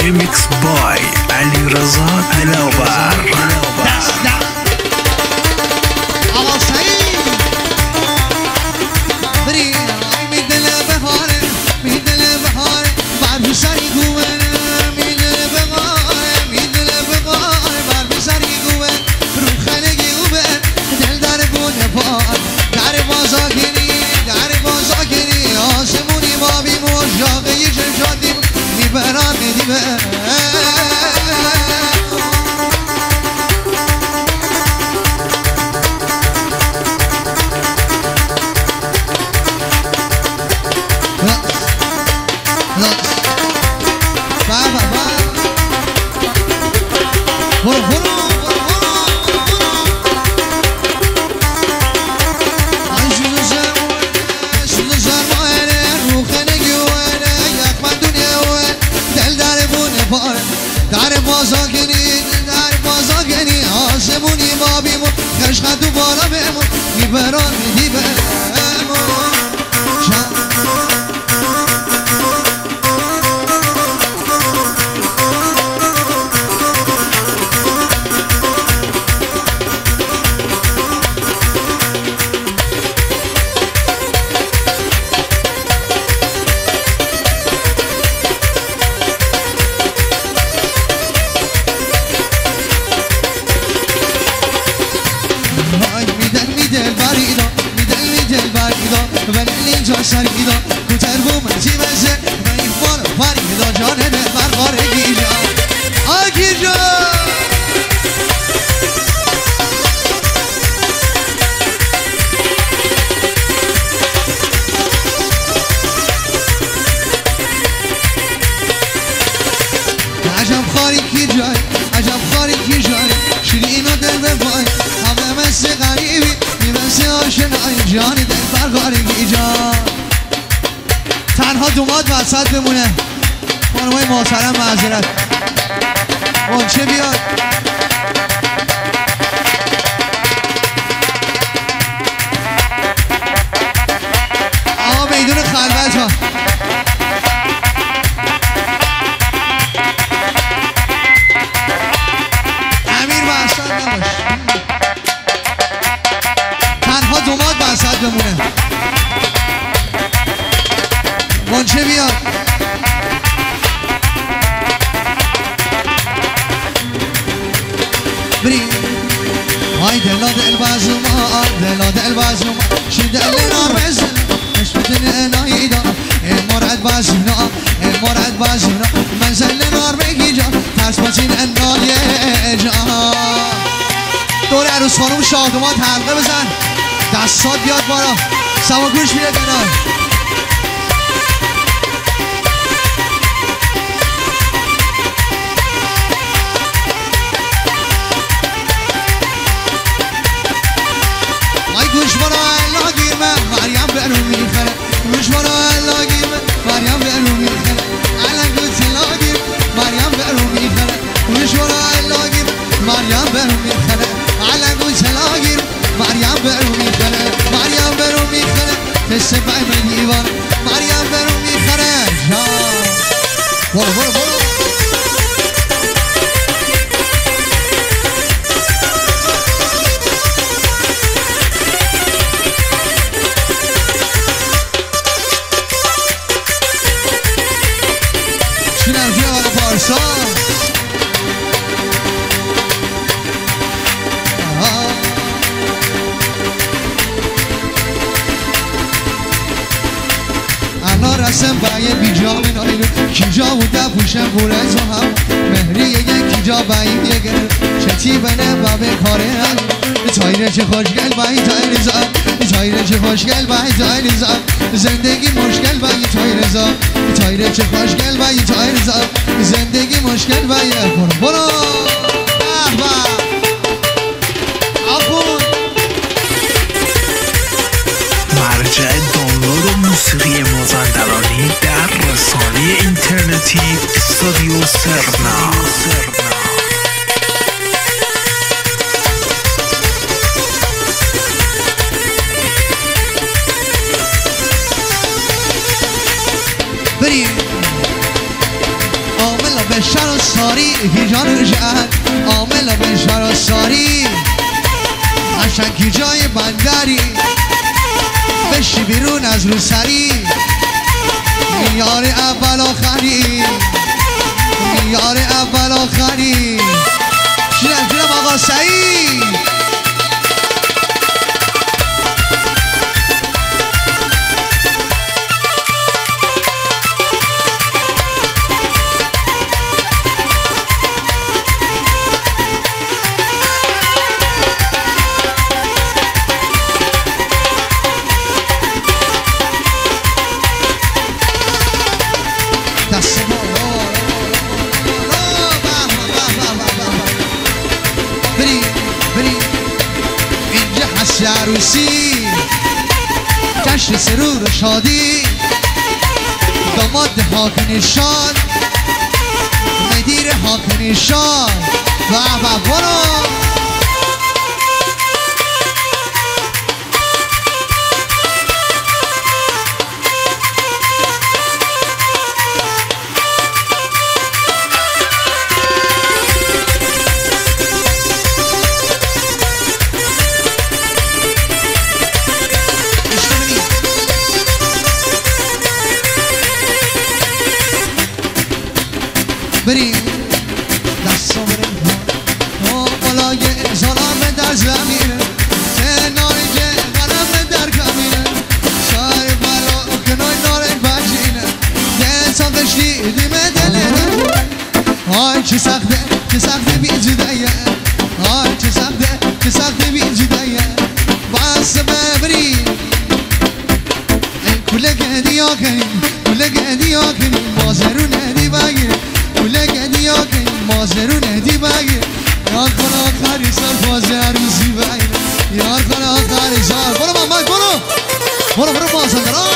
ريميكس باي علي رضا الأوبار. تنها دوماد وسط بمونه. خانمای محترم معذرت منچه بیاد. آقا میدون خلوت ها امیر وسط نباش. تنها دوماد وسط بمونه. منچه بیاد. بریم های دلا دل بازوما دلا دل بازوما شد دلنا رزن مش بدن نایدا مراد بازونا مراد بازونا منزل نار بگی جا ترس بازین انای جا. دور عروس خانم شادومات حلقه بزن. دستات بیاد بالا. سواگوش بیاد کنار. مریم برو میخره روش برو اللاگیم مریم برو میخره الان گوز لاگیم مریم برو میخره روش برو اللاگیم مریم برو میخره الان گوز لاگیم مریم برو میخره مریم برو میخره تست بای دیوان مریم برو میخره برو برو برو. رسم بای بیجام نایلو کیجا بوده پوشم بوره تو هم مهری یک کیجا بایی یک چتی بنه بابه کاره هم تایره چه خوشگل بایی تایره زن تایره چه خوشگل بایی تایره زن زندگی مشکل بایی تایره زن تایره چه خوشگل بایی تایره زن زندگی مشکل بایی برو مرجع دانلود موسیقی مازندرانی در رسانه اینترنتی استودیو سرنا. بریم عامل به شرم ساری کی جان جهت عامل بشار ساری قشنگی جای بندری بشی بیرون از رو سری میار اول آخری میار اول آخری جونم آقا سعید عروسی جشن سرور و شادی داماد حاک نشان مدیر حاک نشان و برو بریم دستو بریم ها بالای ظلام در زمینه نارنجه قلم در کمینه شای بلا کنای نارنج بجینه یه ساقش دیدیم دلینه های چه سخته بی جدایه های چه سخته بی جدایه بس ببریم کله گدیا کنیم کله گدیا کنیم بازرون هدی بگیریم کله گدیا کنیم بازرون هدی بگیریم یار کن آخری سال باز عروسی بگیریم یار کن آخری سال برو محمد برو بازندران